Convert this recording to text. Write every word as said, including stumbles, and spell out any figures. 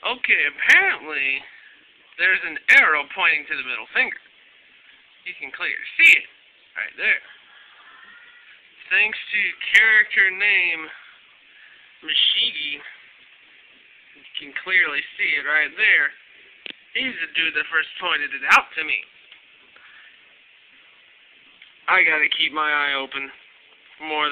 Okay, apparently there's an arrow pointing to the middle finger. You can clearly see it right there. Thanks to character name Mashigi, you can clearly see it right there. He's the dude that first pointed it out to me. I gotta keep my eye open more than